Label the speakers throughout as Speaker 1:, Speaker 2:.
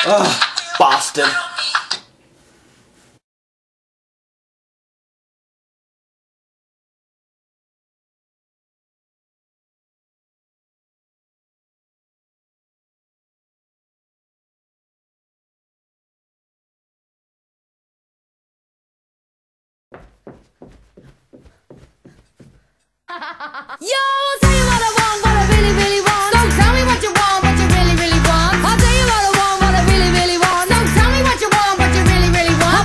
Speaker 1: Ugh, bastard.
Speaker 2: Yo, I'll tell you what I want, what I really, really want. So tell me what you want, what you really, really want. I'll tell you what I want, what I really, really want. So tell me what you want, what you really, really want.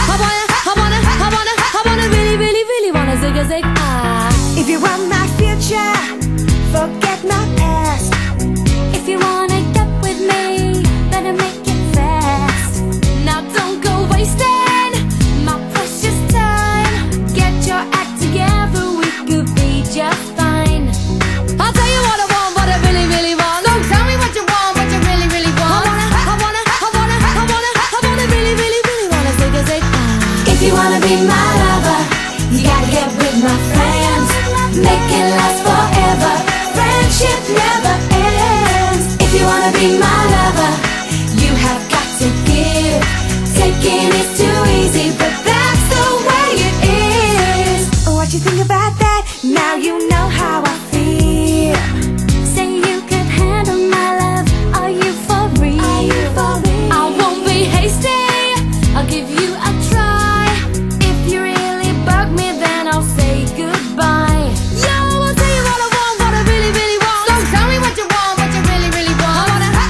Speaker 2: I wanna really, really, really wanna zig a zig ah.
Speaker 3: If you want my future, forget my past.
Speaker 2: If you wanna get with me, better make it fast. Now don't go wasting my precious time. Get your act together, we could be just fine. I'll tell you what I want, what I really, really want. So tell me what you want, what you really, really want. I wanna really, really, really wanna zig a zig ah.
Speaker 3: If you wanna be my lover, you gotta get with my friends. Make it last forever. Friendship never ends. If you wanna be my lover, you have got to give. Taking is too easy, but that's the way it is. What you think about that? Now you know how I feel.
Speaker 2: Say you could handle my love, are you for real? I won't be hasty, I'll give you a try. If you really bug me, then I'll say goodbye. Yo, I'll tell you what I want, what I really, really want. So tell me what you want, what you really, really want.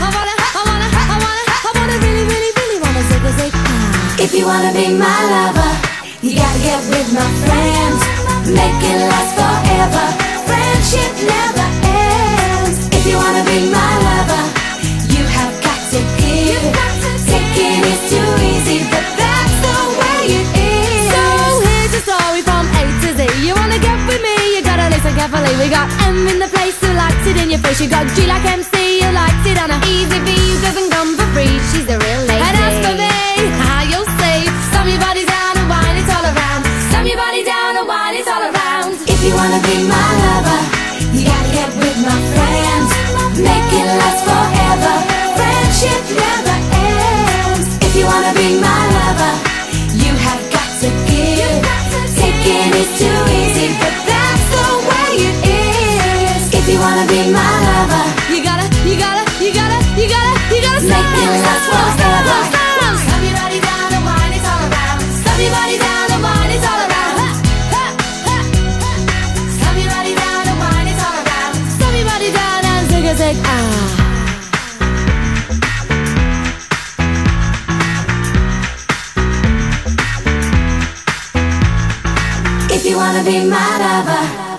Speaker 2: I wanna really, really, really wanna zig a zig ah.
Speaker 3: If you wanna be my lover, you gotta get with my friends. Make it last forever. Friendship never ends. If you wanna be my lover, you have got to give. Taking is too easy, but that's the way it is.
Speaker 2: So here's the story from A to Z. You wanna get with me, you gotta listen carefully. We got M in the place who likes it in your face. You got G like MC who likes it on a easy B who doesn't come for free. She's a real lady. And as for me, you'll see. Slam your body down and wine it all around. Slam your body down and wine it all around.
Speaker 3: If you wanna be my lover, you gotta get with my friends. Make it last forever. Friendship never ends. If you wanna be my lover, you have got to give. Taking is too easy, but that's the way it is. If you wanna be my lover,
Speaker 2: You gotta
Speaker 3: make it last forever.
Speaker 2: Slam your body down and wine it all around. Slam your body down and wine it all around. Slam your body down and wine it all around. Slam your body down and zig a zig ah.
Speaker 3: If you wanna be my lover,